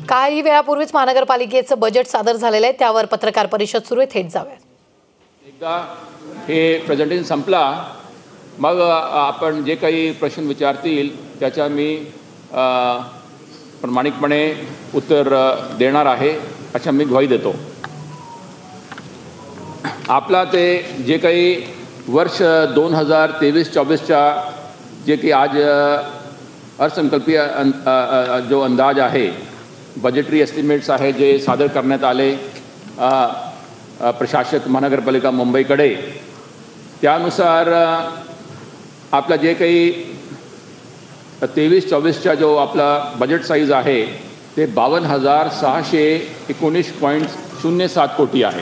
काही वेळापूर्वीच महानगरपालिकेचं बजेट सादर झालेलं आहे, त्यावर पत्रकार परिषद सुरू आहे. थेट जाऊया. एकदा हे प्रेझेंटेशन संपला मग आपण जे काही प्रश्न विचारतील त्याच्या मी प्रामाणिकपणे उत्तर देणार आहे अशा मी ग्वाही देतो. आपला ते जे काही वर्ष 2023-24च्या जे की आज अर्थसंकल्पीय जो अंदाज आहे, बजेटरी एस्टिमेट्स आहे जे सादर करण्यात आले प्रशासक महानगरपालिका मुंबईकडे, त्यानुसार आपला जे काही 23-24चा जो आपला बजेट साईज आहे ते 52,619.07 कोटी आहे.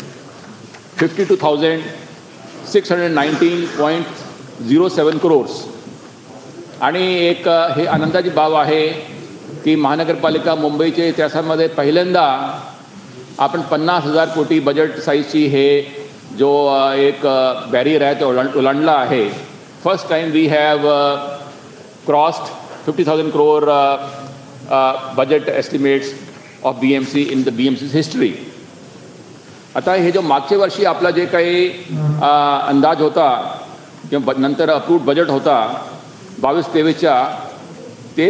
52,619.07 crores. आणि एक हे आनंदाची बाब आहे की महानगरपालिका मुंबईच्या इतिहासामध्ये पहिल्यांदा आपण 50,000 कोटी बजेट साईजची हे जो एक बॅरियर आहे तो ओलांडला आहे. First time we have crossed 50,000 crore budget estimates of BMC in the BMC's history. आता हे जो मागच्या वर्षी आपला जे काही अंदाज होता किंवा नंतर अप्रूव्ड बजेट होता 22-23च्या ते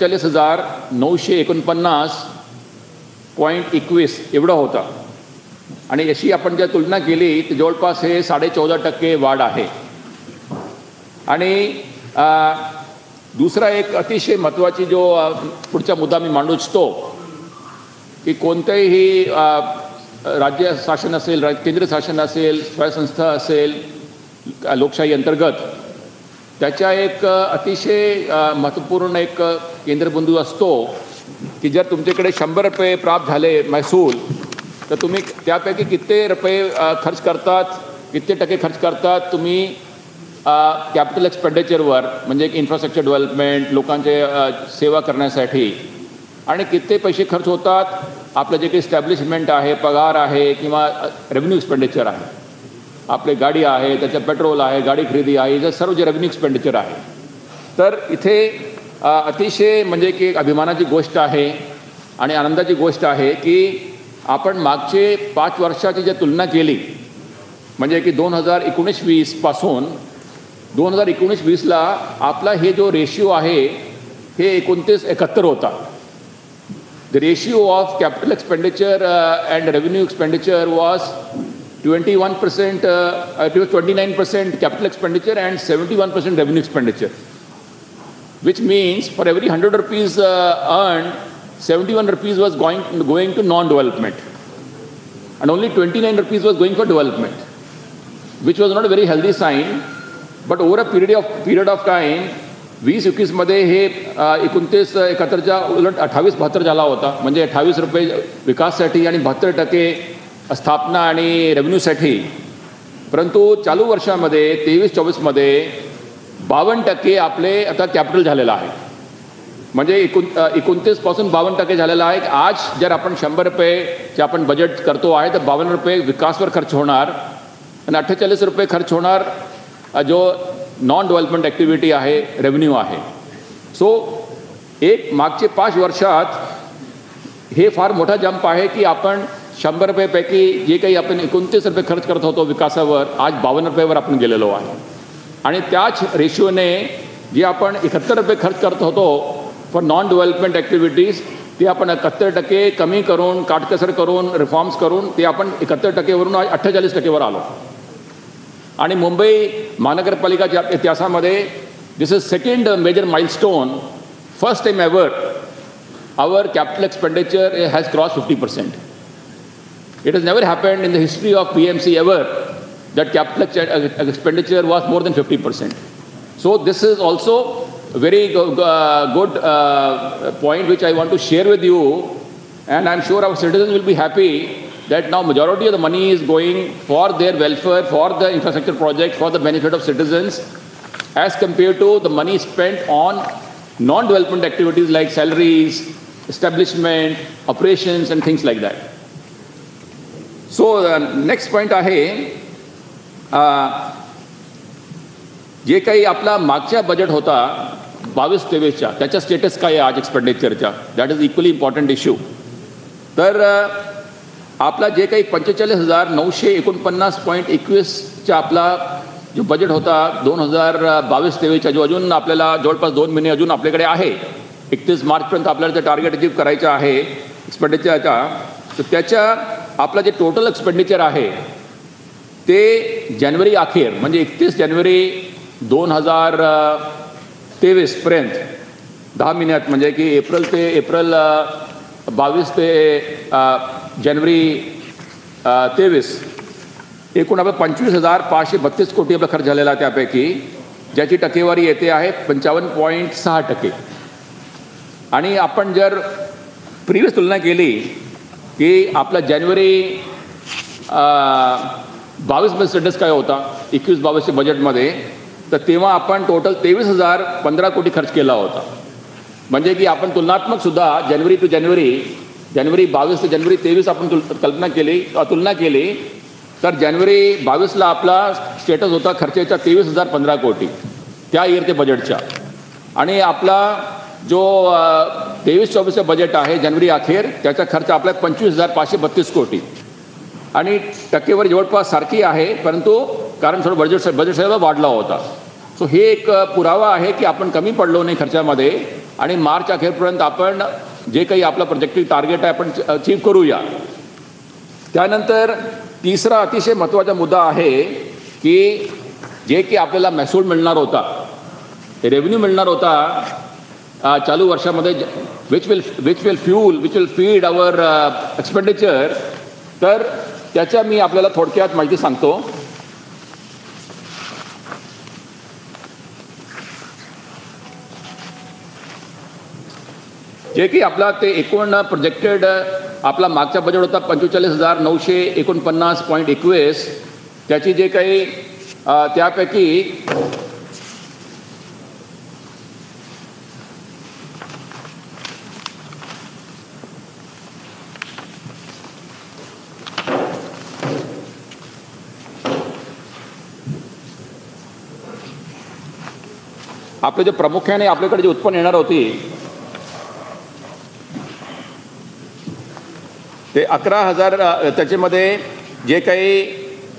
45,949.21 एवढा होता. आणि अशी आपण जर तुलना केली तर जवळपास हे 14.5% वाढ आहे. आणि दुसरा एक अतिशय महत्त्वाची जो पुढचा मुद्दा मी मांडू इच्छितो की कोणतेही राज्य शासन असेल, केंद्र शासन असेल, स्वयंसंस्था असेल, लोकशाही अंतर्गत त्याच्या एक अतिशय महत्त्वपूर्ण एक केंद्रबिंदू असतो की जर तुमच्याकडे 100 रुपये प्राप्त झाले महसूल तर तुम्ही त्यापैकी किती रुपये खर्च करतात, किती टक्के खर्च करतात तुम्ही कॅपिटल एक्सपेंडिचरवर, म्हणजे इन्फ्रास्ट्रक्चर डेव्हलपमेंट, लोकांचे सेवा करण्यासाठी, आणि किती पैसे खर्च होतात आपलं जे काही इस्टॅब्लिशमेंट आहे, पगार आहे किंवा रेव्हेन्यू एक्सपेंडिचर आहे, आपले गाडी आहे, त्याचं पेट्रोल आहे, गाडी खरेदी आहे, हे सर्व जे रेव्हेन्यू एक्सपेंडिचर आहे. तर इथे अतिशय म्हणजे की एक अभिमानाची गोष्ट आहे आणि आनंदाची गोष्ट आहे की आपण मागचे 5 वर्षाची जर तुलना केली म्हणजे की 2019-20 पासून 2019-20ला आपला हे जो रेशिओ आहे हे 29-71 होता. The ratio of capital expenditure and revenue expenditure was 21%, it was 29% capital expenditure and 71% revenue expenditure, which means for every 100 rupees earned, 71 rupees was going to non-development and only 29 rupees was going for development, which was not a very healthy sign. But over a period of time 20-21 मध्ये हे 29-71च्या उलट 28-72 झाला होता. म्हणजे 28 रुपये विकासासाठी आणि 72% स्थापना आणि रेव्हेन्यूसाठी. परंतु चालू वर्षामध्ये 23-24मध्ये 52% आपले आता कॅपिटल झालेलं आहे. म्हणजे 29 पासून 52% झालेला आहे. आज जर आपण 100 रुपयेचे आपण बजेट करतो आहे तर 52 रुपये विकासवर खर्च होणार आणि 48 रुपये खर्च होणार जो नॉन डेव्हलपमेंट ॲक्टिव्हिटी आहे, रेव्हेन्यू आहे. सो एक मागचे 5 वर्षात हे फार मोठा जंप आहे की आपण 100 रुपयेपैकी जे काही आपण 29 रुपये खर्च करत होतो विकासावर, आज 52 रुपयेवर आपण गेलेलो आहे. आणि त्याच रेशिओने जे आपण 71 रुपये खर्च करत होतो फॉर नॉन डेव्हलपमेंट ॲक्टिव्हिटीज ते आपण 71% कमी करून, काटकसर करून, रिफॉर्म्स करून ते आपण 71%वरून आज 48%वर आलो. आणि मुंबई महानगरपालिकाच्या इतिहासामध्ये this is second major milestone. First time ever our capital expenditure has cross 50%. It has never happened in the history of BMC ever that capital expenditure was more than 50%. So this is also a very good point which I want to share with you, and I'm sure our citizens will be happy that now majority of the money is going for their welfare, for the infrastructure project, for the benefit of citizens, as compared to the money spent on non-development activities like salaries, establishment, operations and things like that. So next point आहे जे काही आपला मागचा budget होता 22-23च्या त्याच्या status काय आहे आज एक्सपेंडिचरच्या, that is equally important issue. तर आपला जे काही 45,949.21चा आपला जो बजेट होता 2022-23च्या, जो अजून आपल्याला जवळपास 2 महिने अजून आपल्याकडे आहे, 31 मार्चपर्यंत आपल्याला ते टार्गेट अचीव करायचं आहे एक्सपेंडिचरचा. तर त्याच्या आपलं जे टोटल एक्सपेंडिचर आहे ते जानेवारी अखेर म्हणजे 31 जानेवारी 2023पर्यंत 10 महिन्यात, म्हणजे की एप्रिल 22 ते जानेवारी 23 एकूण आपलं 25,532 कोटी आपला खर्च झालेला आहे. त्यापैकी ज्याची टक्केवारी येते आहे 55.6%. आणि आपण जर प्रिव्हियस तुलना केली की आपला जानेवारी 22मध्ये स्टेटस काय होता 21-22च्या बजेटमध्ये, तर तेव्हा आपण टोटल 23,015 कोटी खर्च केला होता. म्हणजे की आपण तुलनात्मकसुद्धा जानेवारी 22 ते जानेवारी 23 आपण तुलना केली तर जानेवारी 22ला आपला स्टेटस होता खर्चाचा 23,015 कोटी त्या इयरच्या बजेटच्या. आणि आपला जो 23-24चं बजेट आहे जानेवारी अखेर त्याचा खर्च आपला 25,532 कोटी. आणि टक्केवारी जवळपास सारखी आहे, परंतु कारण थोडं बजेट सगळं वाढला होता. सो हे एक पुरावा आहे की आपण कमी पडलो नाही खर्चामध्ये, आणि मार्च अखेरपर्यंत आपण जे काही आपला प्रोजेक्टिव्ह टार्गेट आहे आपण अचीव करूया. त्यानंतर तिसरा अतिशय महत्त्वाचा मुद्दा आहे की जे की आपल्याला महसूल मिळणार होता, रेव्हेन्यू मिळणार होता चालू वर्षामध्ये, which will feed our expenditure. तर त्याच्या मी आपल्याला थोडक्यात माहिती सांगतो. जे की आपला ते एकूण प्रोजेक्टेड आपला मागचा बजेट होता 45,949.21, त्याची जे काही त्यापैकी आपले जे प्रामुख्याने आपल्याकडे जे उत्पन्न येणार होती ते 11,000, त्याच्यामध्ये जे काही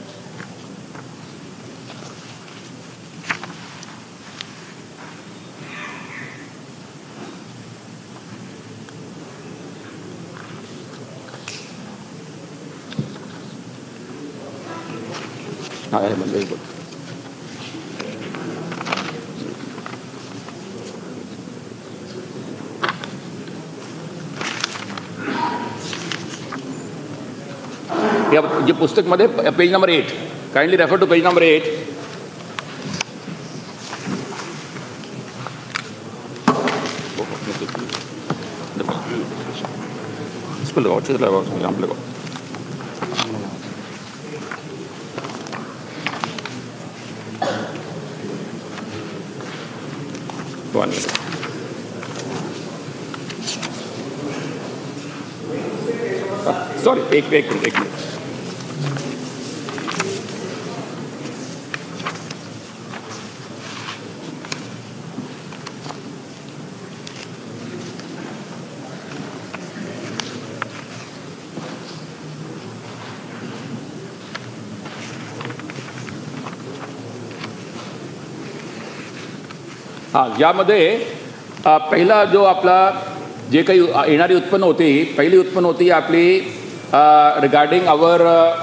या जे पुस्तकमध्ये page number 8, kindly refer to page number 8. इसको लगाओ, अच्छे से लगाओ, यहाँ पे लगाओ. सॉरी, एक मिनट. हां, यामध्ये पहिला जो आपला जे काही येणारी उत्पन्न होती, पहिली उत्पन्न होती आपली regarding our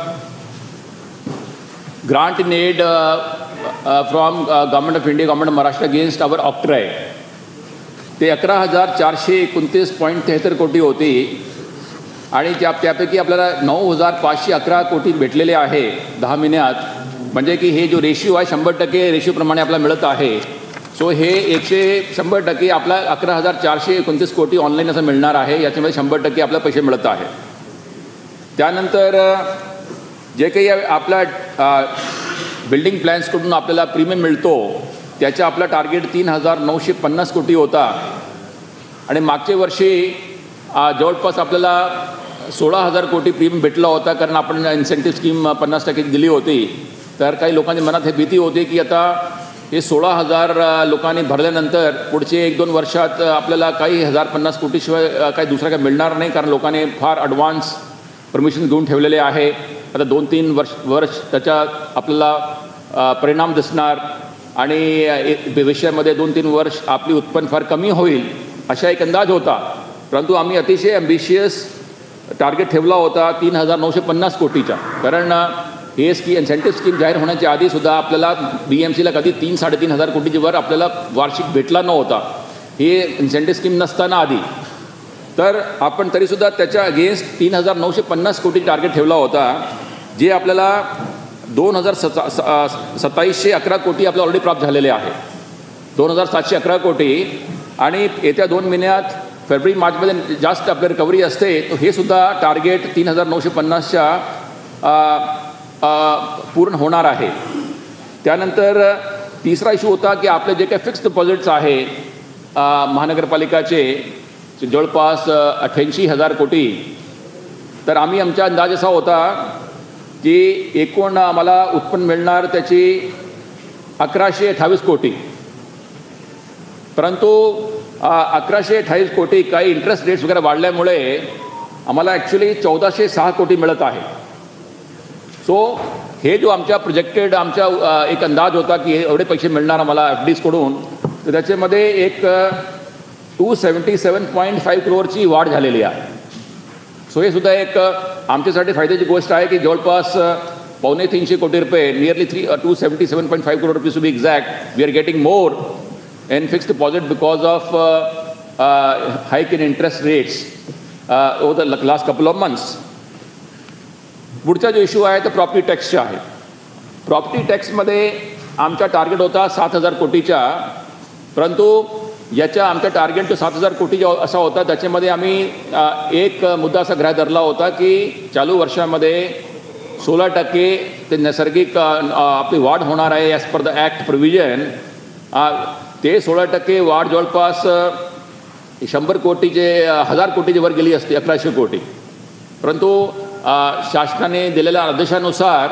grant in aid from government of India, government of Maharashtra against our octroi. ते 11,429.73 कोटी होती. आणि त्यापैकी आपल्याला 9,511 कोटी भेटलेले आहे 10 महिन्यात. म्हणजे की हे जो रेशिओ आहे 100% रेशिओप्रमाणे आपल्याला मिळत आहे. सो हे 100% आपला 11,429 कोटी ऑनलाईन असं मिळणार आहे. याच्यामध्ये 100% आपल्याला पैसे मिळत आहे. त्यानंतर जे काही आपला बिल्डिंग प्लॅन्सकडून आपल्याला प्रीमियम मिळतो त्याचा आपला टार्गेट 3,950 कोटी होता. आणि मागच्या वर्षी जवळपास आपल्याला 16,000 कोटी प्रीमियम भेटला होता, कारण आपण इन्सेंटिव्ह स्कीम 50% दिली होती. तर काही लोकांच्या मनात हे भीती होती की आता हे 16,000 लोकांनी भरल्यानंतर पुढचे 1-2 वर्षात आपल्याला काही 1,050 कोटीशिवाय काही दुसरं काही मिळणार नाही, कारण लोकांनी फार ॲडव्हान्स परमिशन घेऊन ठेवलेले आहे. आता 2-3 वर्ष त्याच्या आपल्याला परिणाम दिसणार आणि भविष्यामध्ये 2-3 वर्ष आपली उत्पन्न फार कमी होईल असा एक अंदाज होता. परंतु आम्ही अतिशय ॲम्बिशियस टार्गेट ठेवला होता 3,950 कोटीचा. कारण हे इन्सेंटिव्ह स्कीम जाहीर होण्याच्या आधीसुद्धा आपल्याला BMCला कधी 3-3.5 कोटीच्या वर आपल्याला वार्षिक भेटला नव्हता, हे इन्सेंटिव्ह स्कीम नसताना आधी. तर आपण तरीसुद्धा त्याच्या अगेन्स्ट 3,950 कोटी टार्गेट ठेवला होता, जे आपल्याला 2,711 कोटी आपल्याला ऑलरेडी प्राप्त झालेले आहे, 2,711 कोटी. आणि येत्या 2 महिन्यात फेब्रुवारी मार्चमध्ये जास्त आपली रिकव्हरी असते, तर हे सुद्धा टार्गेट 3,950च्या पूर्ण होणार आहे. त्यानंतर तिसरा इश्यू होता की आपले जे काही फिक्स डिपॉझिट्स आहे महानगरपालिकाचे जवळपास 88,000 कोटी. तर आमचा अंदाज असा होता की एकूण आम्हाला उत्पन्न मिळणार त्याची 1,128 कोटी. परंतु 1,128 कोटी काही इंटरेस्ट रेट्स वगैरे वाढल्यामुळे आम्हाला ॲक्च्युली 1,406 कोटी मिळत आहे. सो हे जो आमच्या प्रोजेक्टेड आमचा एक अंदाज होता की एवढे पैसे मिळणार आम्हाला FDsकडून, तर त्याच्यामध्ये एक 277.5 करोडची वाढ झालेली आहे. सो हे सुद्धा एक आमच्यासाठी फायद्याची गोष्ट आहे की जवळपास 250 कोटी रुपये, nearly 277.5 crore rupees to be exact, we are getting more in fixed deposit because of hike in interest rates over the last couple of months. पुढचा जो इश्यू आहे तो प्रॉपर्टी टॅक्सचा आहे. प्रॉपर्टी टॅक्समध्ये आमचा टार्गेट होता 7,000 कोटीचा, परंतु याच्या आमचा टार्गेट तो 7,000 कोटीचा असा होता. त्याच्यामध्ये आम्ही एक मुद्दा असा गृहीत धरला होता की चालू वर्षामध्ये 16% ते नैसर्गिक आपली वाढ होणार आहे as per the act provision. ते 16% वाढ जवळपास 100 कोटीचे 1,000 कोटीच्या वर गेली असते, 1,100 कोटी. परंतु शासनाने दिलेल्या आदेशानुसार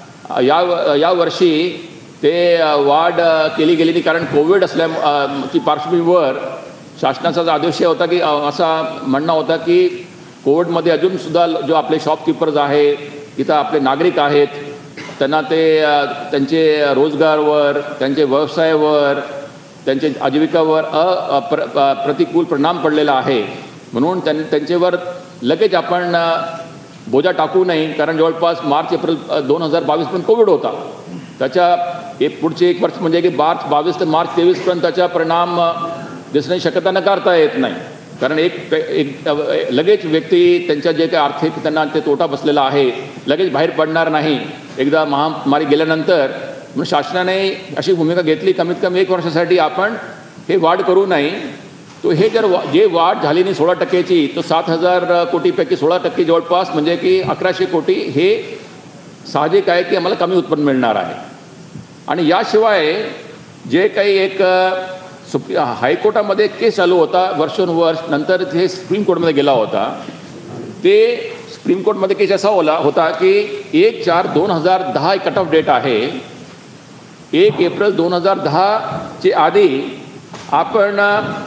या वर्षी ते वाढ केली गेली नाही, कारण कोविड असल्याची पार्श्वभूमीवर शासनाचा आदेश होता की असा म्हणणं होता की कोविडमध्ये अजूनसुद्धा जो आपले शॉपकीपर्स आहे, इथं आपले नागरिक आहेत, त्यांना त्यांचे रोजगारवर, त्यांचे व्यवसायावर, त्यांच्या आजीविकावर प्रतिकूल परिणाम पडलेला आहे. म्हणून त्यांच्यावर लगेच आपण बोजा टाकू नये, कारण जवळपास मार्च-एप्रिल 2022 पर्यंत कोविड होता. त्याच्या पुढचे 1 वर्ष म्हणजे की मार्च 22 ते मार्च 23 पर्यंत त्याचा परिणाम दिसण्याची शक्यता नकारता येत नाही, कारण एक लगेच व्यक्ती त्यांच्या जे काही आर्थिक त्यांना ते तोटा बसलेला आहे लगेच बाहेर पडणार नाही एकदा महामारी गेल्यानंतर. म्हणून शासनाने अशी भूमिका घेतली, कमीत कमी 1 वर्षासाठी आपण हे वाढ करू नये. तो हे जर जे वाढ झाली नाही 16%ची, तो 7,000 कोटीपैकी 16% जवळपास म्हणजे की 1,100 कोटी हे साहजिक आहे की आम्हाला कमी उत्पन्न मिळणार आहे. आणि याशिवाय जे काही एक हायकोर्टामध्ये केस चालू होता वर्षोनुवर्ष, नंतर ते सुप्रीम कोर्टमध्ये गेला होता. ते सुप्रीम कोर्टमध्ये केस असा होता की 1/4/2010 एक कट ऑफ डेट आहे. 1 एप्रिल 2010चे आधी आपण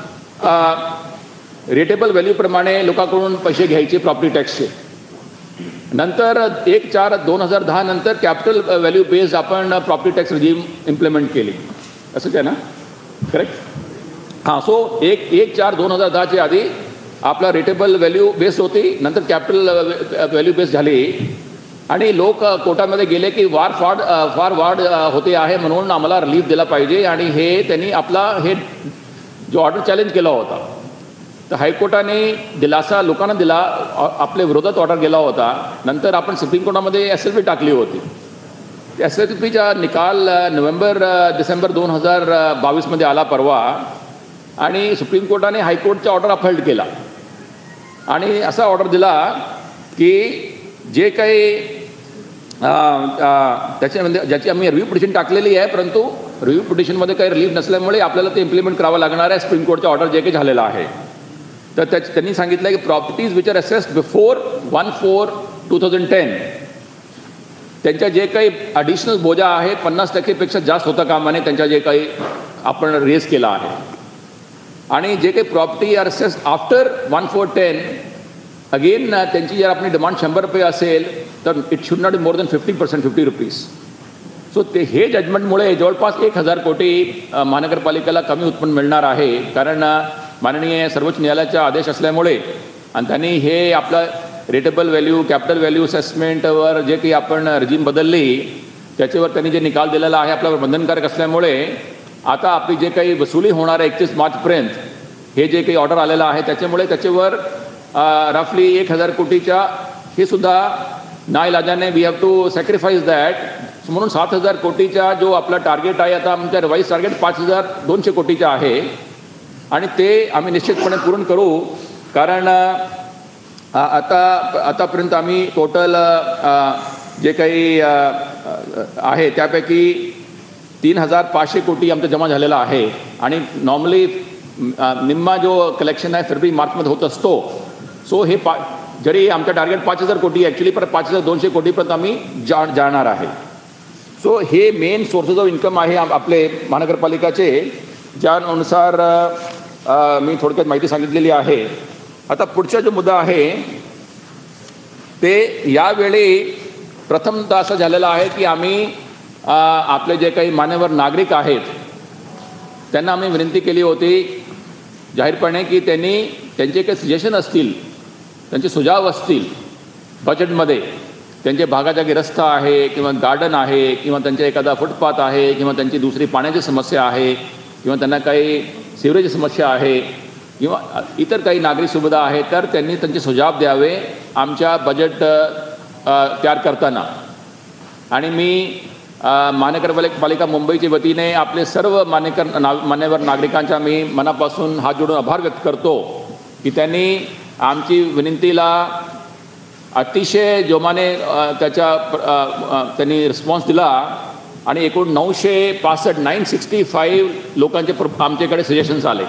रेटेबल व्हॅल्यूप्रमाणे लोकांकडून पैसे घ्यायचे प्रॉपर्टी टॅक्सचे. नंतर 1/4/2010 नंतर कॅपिटल व्हॅल्यू बेस्ड आपण प्रॉपर्टी टॅक्स रिजीम इम्प्लिमेंट केली, असंच आहे ना, करेक्ट? हां. सो 1/4/2010च्या आधी आपला रेटेबल व्हॅल्यू बेस्ड होती, नंतर कॅपिटल व्हॅल्यू बेस्ड झाली. आणि लोक कोर्टामध्ये गेले की फार वाढ होते आहे, म्हणून आम्हाला रिलीफ दिला पाहिजे. आणि हे त्यांनी आपला हे जो ऑर्डर चॅलेंज केला होता, तर हायकोर्टाने दिलासा लोकांना दिला, आपल्या विरोधात ऑर्डर गेला होता. नंतर आपण सुप्रीम कोर्टामध्ये SLP टाकली होती. SLPचा निकाल नोव्हेंबर-डिसेंबर 2022मध्ये आला परवा, आणि सुप्रीम कोर्टाने हायकोर्टचा ऑर्डर अपहोल्ड केला आणि असा ऑर्डर दिला की जे काही त्याच्यामध्ये ज्याची आम्ही रिव्ह्यू पिटिशन टाकलेली आहे, परंतु रिव्ह्यू पिटिशनमध्ये काही रिलीफ नसल्यामुळे आपल्याला ते इम्प्लिमेंट करावं लागणार आहे. सुप्रीम कोर्टचा ऑर्डर जे काही झालेला आहे, तर त्यांनी सांगितलं की properties which are assessed before 1/4/2010 त्यांच्या जे काही ॲडिशनल बोजा आहे 50%पेक्षा जास्त होता कामा नये त्यांच्या जे काही आपण रेज केला आहे. आणि जे काही property are assessed after 1410 again त्यांची जर आपली डिमांड 100 रुपये असेल तर it should not more than 50%, 50 rupees. So ते हे जजमेंटमुळे जवळपास 1000 कोटी महानगरपालिकेला कमी उत्पन्न मिळणार आहे. कारण माननीय सर्वोच्च न्यायालयाचा आदेश असल्यामुळे आणि त्यांनी हे आपलं रेटेबल व्हॅल्यू, कॅपिटल व्हॅल्यू असेसमेंटवर जे काही आपण रेजिम बदलली त्याच्यावर त्यांनी जे निकाल दिलेला आहे आपल्यावर बंधनकारक असल्यामुळे आता आपली जे काही वसुली होणार आहे 31 मार्चपर्यंत हे जे काही ऑर्डर आलेलं आहे त्याच्यावर रफली 1000 कोटीच्या हे सुद्धा नाईलाजाने we have to sacrifice that. म्हणून 7000 कोटीचा जो आपला टार्गेट आहे आता आमच्या रिवाईज टार्गेट 5200 कोटीचा आहे आणि ते आम्ही निश्चितपणे पूर्ण करू. कारण आतापर्यंत आम्ही टोटल जे काही आहे त्यापैकी 3500 कोटी आमचं जमा झालेला आहे आणि नॉर्मली निम्मा जो कलेक्शन आहे फेब्रुवारी मार्चमध्ये होत असतो. सो हे जरी आमचं टार्गेट 5000 कोटी ॲक्च्युली पर 5200 कोटीपर्यंत आम्ही जाणार आहे. सो हे मेन सोर्सेस ऑफ इन्कम आहे आपले महानगरपालिकाचे, ज्यानुसार मी थोडक्यात माहिती सांगितलेली आहे. आता पुढचा जो मुद्दा आहे ते यावेळी प्रथमतः असं झालेलं आहे की आम्ही आपले जे काही मान्यवर नागरिक आहेत त्यांना आम्ही विनंती केली होती जाहीरपणे की त्यांनी त्यांचे काही सजेशन असतील, त्यांचे सुझाव असतील बजेटमध्ये, त्यांच्या भागाचा काही रस्ता आहे किंवा गार्डन आहे किंवा त्यांच्या एखादा फुटपाथ आहे किंवा त्यांची दुसरी पाण्याची समस्या आहे किंवा त्यांना काही सिवरेजची समस्या आहे किंवा इतर काही नागरिक सुविधा आहेत तर त्यांनी त्यांचे सुझाव द्यावे आमच्या बजेट तयार करताना. आणि मी महानगरपालिका मुंबईच्या वतीने आपले सर्व मान्यवर नागरिकांचा मी मनापासून हात जोडून आभार व्यक्त करतो की त्यांनी आमची विनंतीला अतिशय जोमाने त्यांनी रिस्पॉन्स दिला आणि एकूण 965 लोकांचे आमच्याकडे सजेशन्स आले.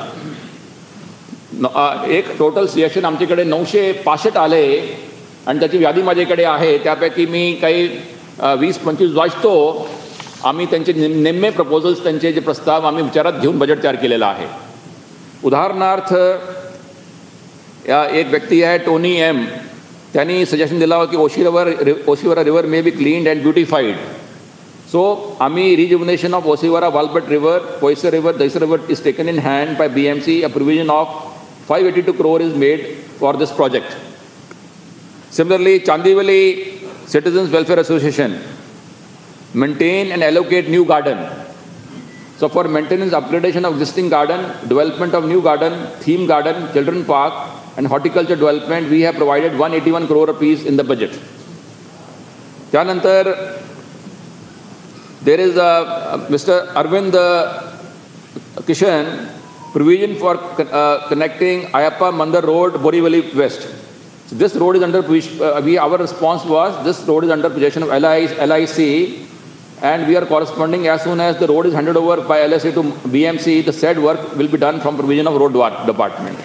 एक टोटल सजेशन आमच्याकडे 965 आले आणि त्याची यादी माझ्याकडे आहे. त्यापैकी मी काही 20-25 वाचतो. आम्ही त्यांचे निम्मे प्रपोजल्स, त्यांचे जे प्रस्ताव आम्ही विचारात घेऊन बजेट तयार केलेलं आहे. उदाहरणार्थ एक व्यक्ती आहे टोनी एम, त्यांनी सजेशन दिला की Oshiwara river may be cleaned and beautified. So आम्ही रिज्युमिनेशन ऑफ ओशिवरा वालबट river, Poisar river, Dahisar river is taken in hand by BMC. A provision of 582 crore is made for this project. Similarly, Chandivali Citizens Welfare Association maintain and allocate new garden. So for maintenance, upgradation of existing garden, development of new garden, theme garden, children park and horticulture development, we have provided 181 crore rupees in the budget. Tyanantar, there is Mr. Arvind Kishan, provision for connecting Ayappa Mandar Road, Borivali West. So this road is under our response was this road is under possession of LIC and we are corresponding as soon as the road is handed over by LIC to BMC, the said work will be done from provision of road department.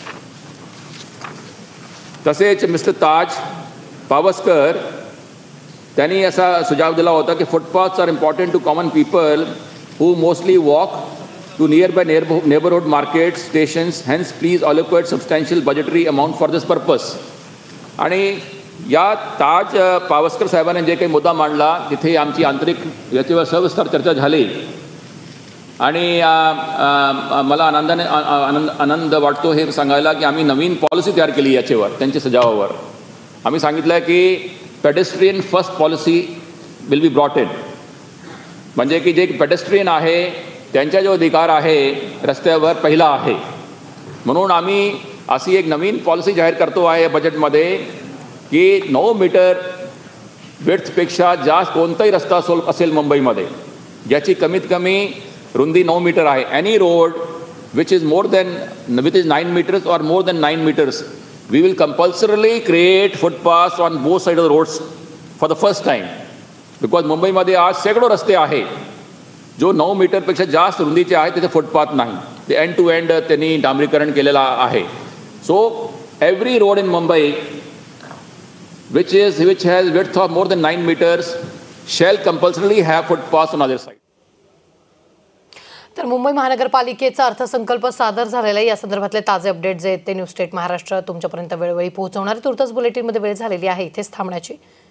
तसेच mister Taj Pawaskar त्यांनी असा सुझाव दिला होता की footpaths are important to common people who mostly walk to nearby neighborhood markets, stations, hence please allocate substantial budgetary amount for this purpose. आणि या ताज पावस्कर साहेबांनी जे काही मुद्दा मांडला तिथे आमची आंतरिक याच्यावर सविस्तर चर्चा झाली आणि मला आनंद वाटतो हे सांगायला की आम्ही नवीन पॉलिसी तयार केली याच्यावर, त्यांच्या सजावावर. आम्ही सांगितलं की pedestrian first policy will be brought in. म्हणजे की जे पेडेस्ट्रियन आहे त्यांचा जो अधिकार आहे रस्त्यावर पहिला आहे. म्हणून आम्ही अशी एक नवीन पॉलिसी जाहीर करतो आहे बजेटमध्ये की 9 मीटर विड्थपेक्षा जास्त कोणताही रस्ता असेल मुंबईमध्ये ज्याची कमीत कमी रुंदी 9 मीटर आहे. Any road which is 9 meters or more than 9 meters, we will compulsorily create footpaths on both sides of the roads for the first time. Because मुंबईमध्ये आज शेकडो रस्ते आहे जो 9 मीटरपेक्षा जास्त रुंदीचे आहे, तिथे फुटपाथ नाही. ते एंड टू एंड त्यांनी डांबरीकरण केलेलं आहे. So every road in Mumbai which has width of more than 9 meters shall compulsorily have footpaths on other side. तर मुंबई महानगरपालिकेचा अर्थसंकल्प सादर झालेला आहे. या संदर्भातले ताजे अपडेट जे आहेत ते न्यूज स्टेट महाराष्ट्र तुमच्यापर्यंत वेळोवेळी पोहोचवणार. तुर्तास बुलेटिनमध्ये वेळ झालेली आहे इथेच थांबण्याची.